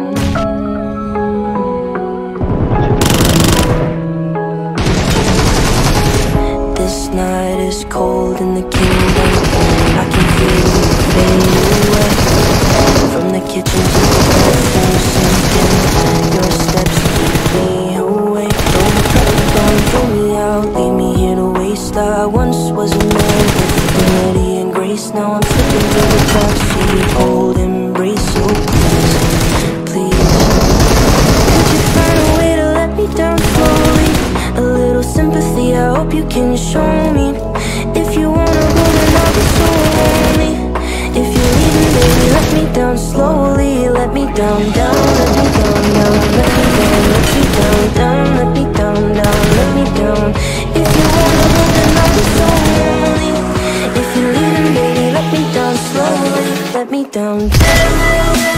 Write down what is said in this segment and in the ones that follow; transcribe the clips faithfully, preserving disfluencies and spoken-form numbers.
This night is cold in the kingdom. I can feel you fade away. From the kitchen to the bathroom sinking. Your steps keep me awake. Don't, don't throw me out, leave me here to waste. I once was a man with dignity and grace. Now I'm slipping through the cracks. Sweet old embrace, so please, please. Could you find a way to let me down slowly? A little sympathy, I hope you can show me. If you wanna go, then I'll be so lonely. If you're leaving, baby, let me down slowly. Let me down, down, let me down, down. Let me down, let me down, down. Let me down, down, let me down. If you wanna go, then I'll be so lonely. If you're leaving, baby, let me down slowly. Let me down, down.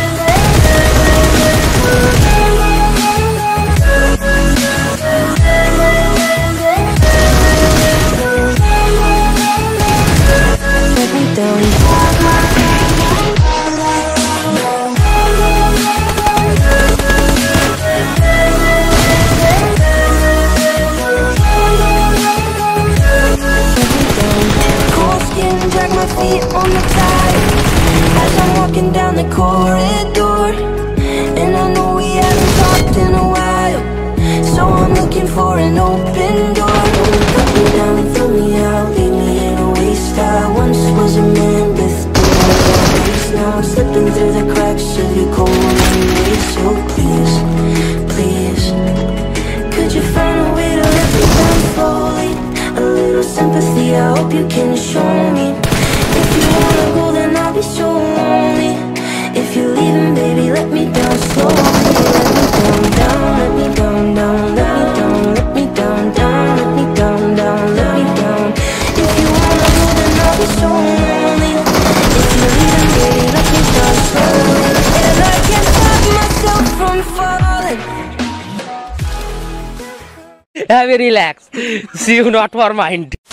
On the tide as I'm walking down the corridor, and I know we haven't talked in a while, so I'm looking for an open door. Don't cut me down and throw me out, leave me in a waste. I once was a man with grace. Now I'm slipping through the cracks of your cold embrace. So please, please, could you find a way to let me down slowly? A little sympathy, I hope you can show me. If you wanna go, then I'll be so lonely. If you're leaving, baby, let me down slowly. Let me down, down, let me down, down, let me down, let me down, down, let me down, down, let me down. If you wanna go, then I'll be so lonely. If you're leaving, baby, let me down slowly. And I can't stop myself from falling. Have a relax. See you not for mind.